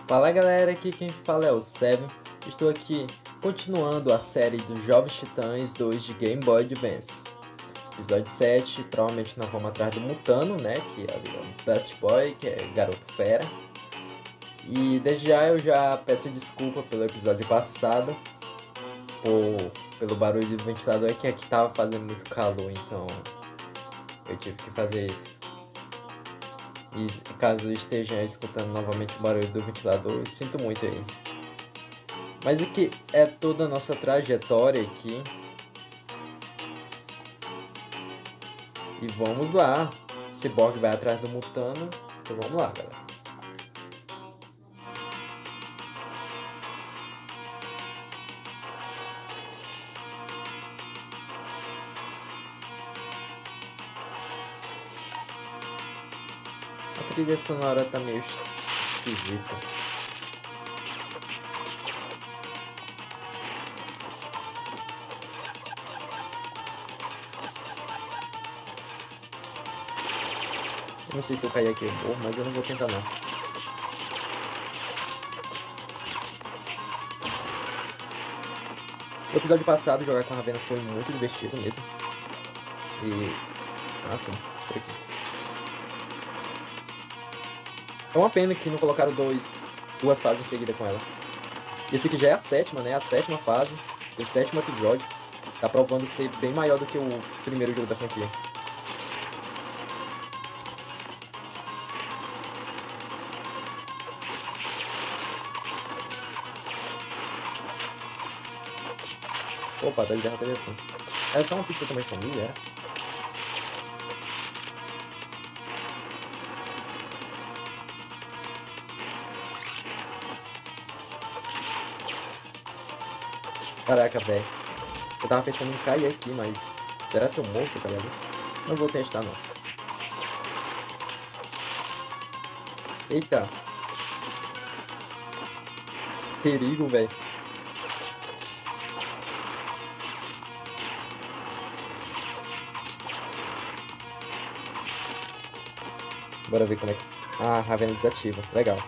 Fala galera, aqui quem fala é o Seven. Estou aqui continuando a série dos Jovens Titãs 2 de Game Boy Advance. Episódio 7, provavelmente nós vamos atrás do Mutano, né, que é o Best Boy, que é Garoto Fera. E desde já eu já peço desculpa pelo episódio passado, pelo barulho do ventilador, que aqui tava fazendo muito calor, então eu tive que fazer isso. E caso esteja escutando novamente o barulho do ventilador, eu sinto muito aí. Mas o que é toda a nossa trajetória aqui. E vamos lá. O Cyborg vai atrás do Mutano. Então vamos lá, galera. A trilha sonora tá meio esquisita. Eu não sei se eu cair aqui eu morro, mas eu não vou tentar não. No episódio passado, jogar com a Ravenna foi muito divertido mesmo. E... ah, sim, por aqui. É uma pena que não colocaram duas fases em seguida com ela. Esse aqui já é a sétima, né? A sétima fase, o sétimo episódio. Tá provando ser bem maior do que o primeiro jogo da franquia. Opa, dá de guerra teve assim. É só uma pizza também de família, é? Caraca, velho. Eu tava pensando em cair aqui, mas... será que eu morro se eu cair ali? Não vou testar, não. Eita. Perigo, velho. Bora ver como é que... ah, a Ravenna desativa. Legal.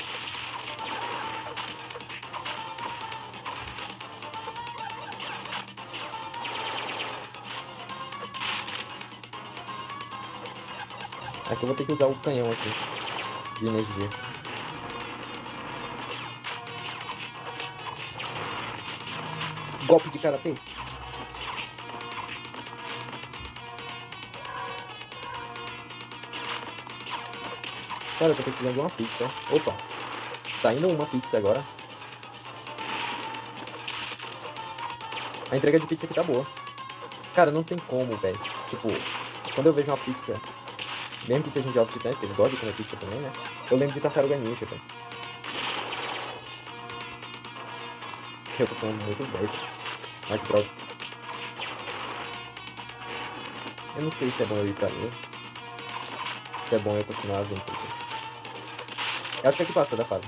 Aqui eu vou ter que usar o canhão aqui de energia. Golpe de karatê. Cara, eu tô precisando de uma pizza. Opa. Saindo uma pizza agora. A entrega de pizza aqui tá boa. Cara, não tem como, velho. Tipo, quando eu vejo uma pizza, mesmo que seja um Jovem Titãs, que eles gostam de comer pizza também, né? Eu lembro de Tartaruga Ninja, velho. Eu tô falando muito velho. Ai, que droga. Eu não sei se é bom eu ir pra ali. Se é bom eu continuar vendo por aqui. Eu acho que aqui passa da fase.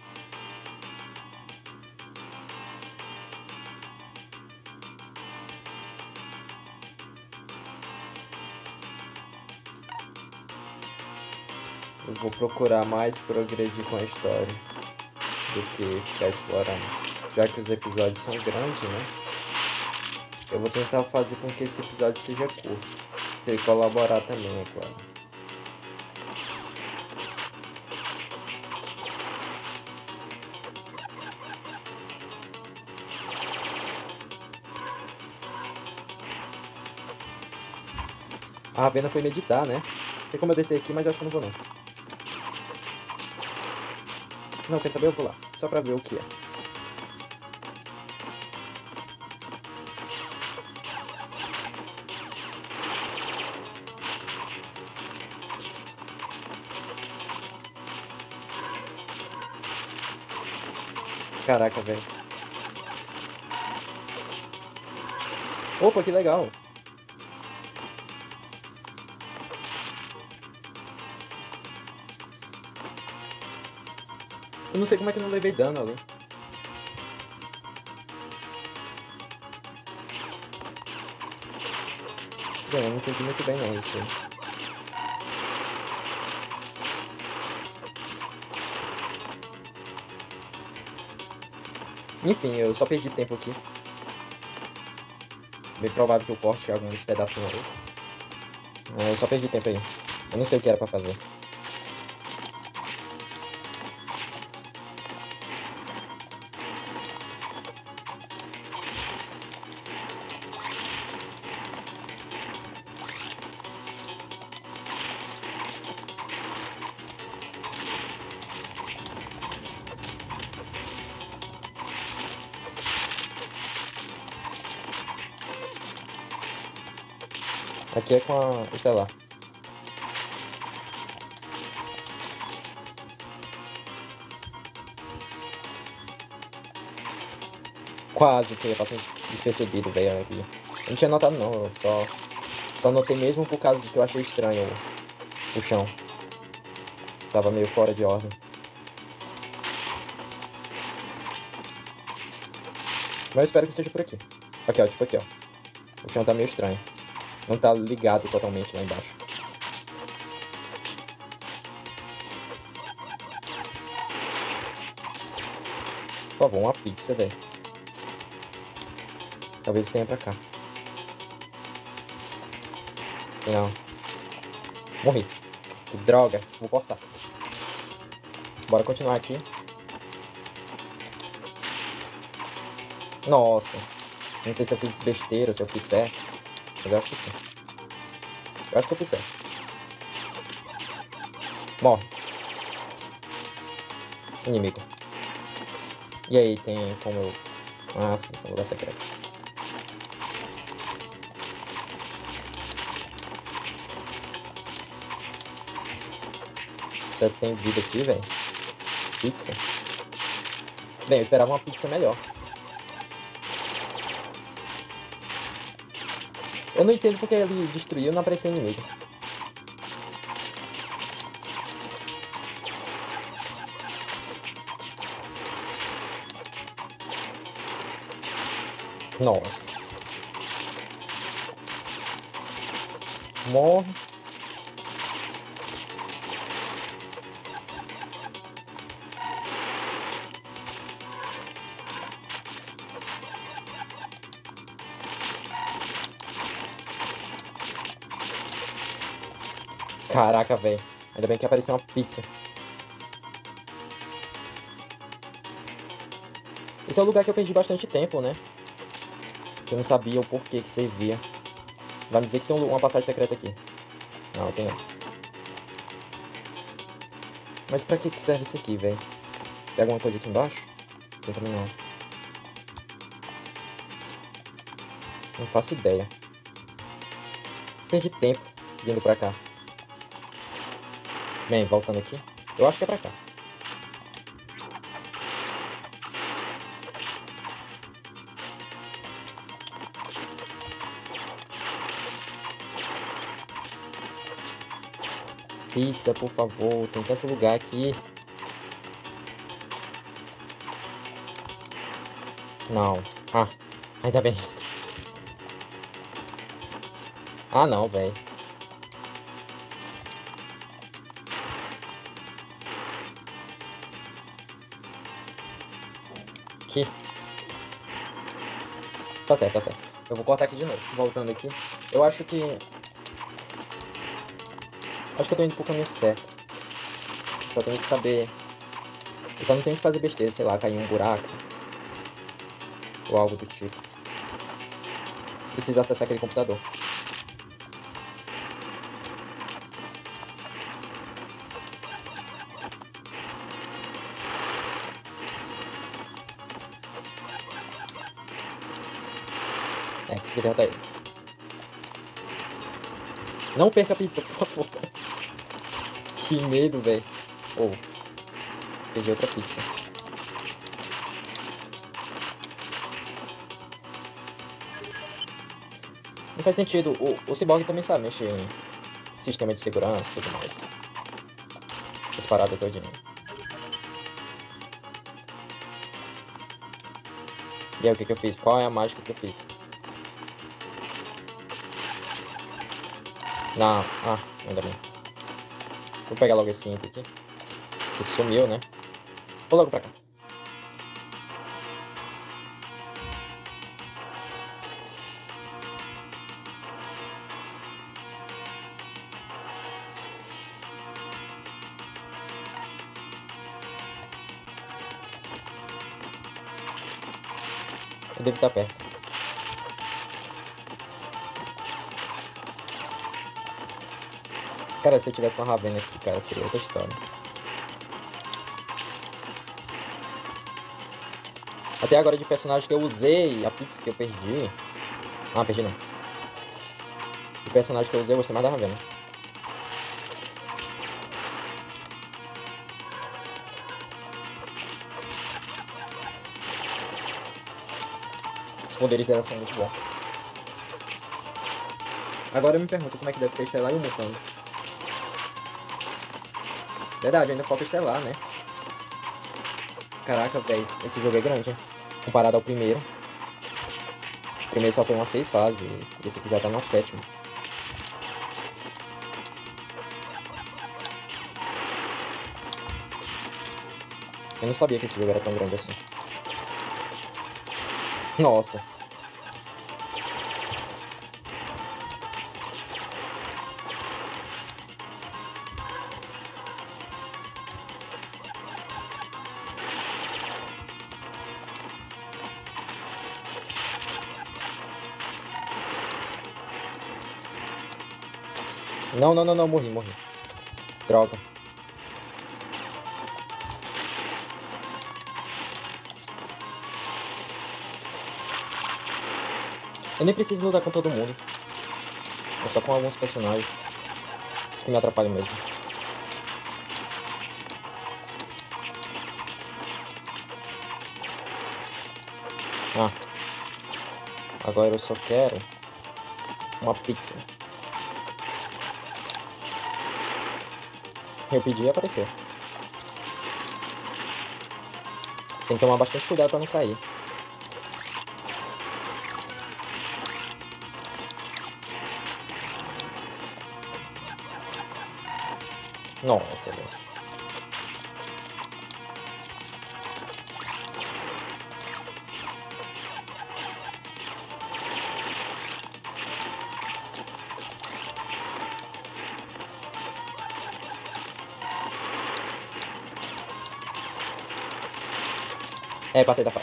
Eu vou procurar mais progredir com a história do que ficar explorando. Já que os episódios são grandes, né? Eu vou tentar fazer com que esse episódio seja curto. Se ele colaborar também, é claro. A Ravenna foi meditar, né? Tem como eu descer aqui, mas eu acho que eu não vou não. Não, quer saber? Eu vou lá. Só pra ver o que é. Caraca, velho. Opa, que legal. Eu não sei como é que eu não levei dano ali. Bem, eu não entendi muito bem não isso aí. Enfim, eu só perdi tempo aqui. Bem provável que eu corte alguns pedacinhos aí. Eu só perdi tempo aí. Eu não sei o que era pra fazer. Aqui é com a Estelar. Quase que eu ia passar despercebido, velho, aqui. Eu não tinha notado não, eu só notei mesmo por causa que eu achei estranho o chão. Tava meio fora de ordem. Mas eu espero que seja por aqui. Aqui, ó, tipo aqui, ó. O chão tá meio estranho. Não tá ligado totalmente lá embaixo. Por favor, uma pizza, velho. Talvez tenha pra cá. Não. Morri. Que droga. Vou cortar. Bora continuar aqui. Nossa. Não sei se eu fiz besteira, se eu fiz certo. Mas eu acho que sim. Eu acho que eu fiz certo. Morre. Inimigo. E aí, tem como eu... Ah, sim, tem lugar secreto. Será que tem vida aqui, velho? Pizza? Bem, eu esperava uma pizza melhor. Eu não entendo porque ele destruiu e não apareceu inimigo. Nossa. Morre. Caraca, velho. Ainda bem que apareceu uma pizza. Esse é o lugar que eu perdi bastante tempo, né? Que eu não sabia o porquê que servia. Vai me dizer que tem uma passagem secreta aqui. Não, tem não. Mas pra que serve isso aqui, velho? Tem alguma coisa aqui embaixo? Tem também não. Não faço ideia. Perdi tempo vindo pra cá. Bem, voltando aqui. Eu acho que é pra cá. Pizza, por favor. Tem tanto lugar aqui. Não. Ah, ainda bem. Ah, não, velho. Aqui. Tá certo, tá certo. Eu vou cortar aqui de novo. Voltando aqui. Eu acho que... Acho que eu tô indo pro caminho certo. Só tenho que saber... Eu só não tenho que fazer besteira, sei lá, cair em um buraco. Ou algo do tipo. Preciso acessar aquele computador. Consegui derrotar ele. Não perca a pizza, por favor. Que medo, velho. Oh, perdi outra pizza. Não faz sentido. O Cyborg também sabe mexer em sistema de segurança e tudo mais. Essas paradas todinhas. E aí, o que eu fiz? Qual é a mágica que eu fiz? Não. Ah, ainda bem. Vou pegar logo esse imp aqui. Que sumiu, né? Vou logo pra cá. Eu devo estar perto. Cara, se eu tivesse uma Ravena aqui, cara, seria outra história. Até agora de personagem que eu usei, a pizza que eu perdi. Ah, perdi não. De personagem que eu usei, eu gostei mais da Ravena. Os poderes dela são muito bons. Agora eu me pergunto como é que deve ser Estelar e o Mutano. Verdade, ainda falta Estelar, né? Caraca, velho, esse jogo é grande, hein? Comparado ao primeiro. O primeiro só foi umas 6 fases e esse aqui já tá na 7ª. Eu não sabia que esse jogo era tão grande assim. Nossa. Não, não, não, não, morri. Droga. Eu nem preciso lutar com todo mundo. É só com alguns personagens. Isso que me atrapalha mesmo. Ah. Agora eu só quero uma pizza. Eu pedi e apareceu. Tem que tomar bastante cuidado pra não cair. Nossa, velho. É, passei da fase.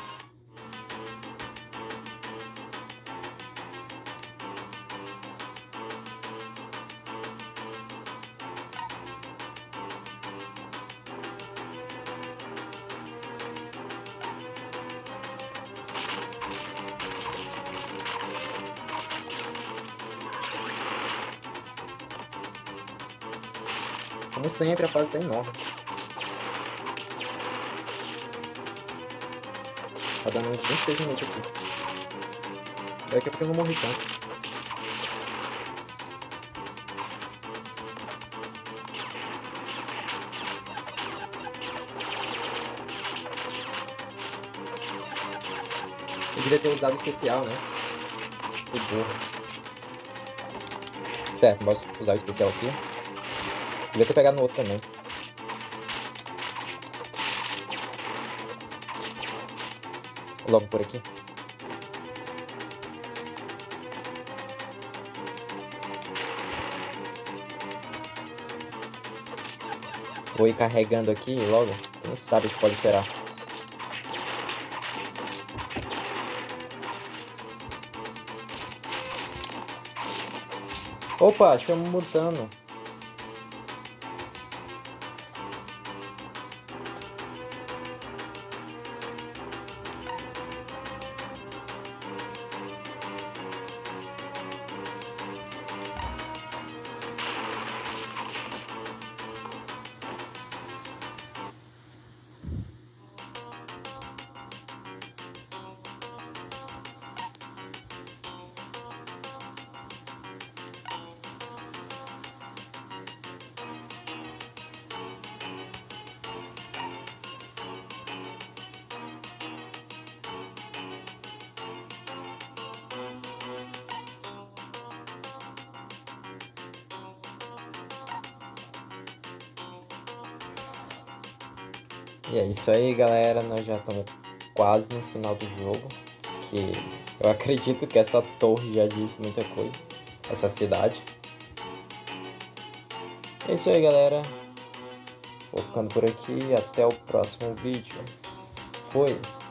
Como sempre, a fase tá enorme. Tá dando uns 26 minutos aqui. Daqui a pouco eu não morri tanto. Eu devia ter usado o especial, né? Fui burro. Certo, vou usar o especial aqui. Devia ter pegado no outro também. Logo por aqui. Vou ir carregando aqui logo. Quem sabe o que pode esperar. Opa, chama o Mutano. E é isso aí, galera. Nós já estamos quase no final do jogo. Que eu acredito que essa torre já diz muita coisa. Essa cidade. É isso aí, galera. Vou ficando por aqui. Até o próximo vídeo. Fui!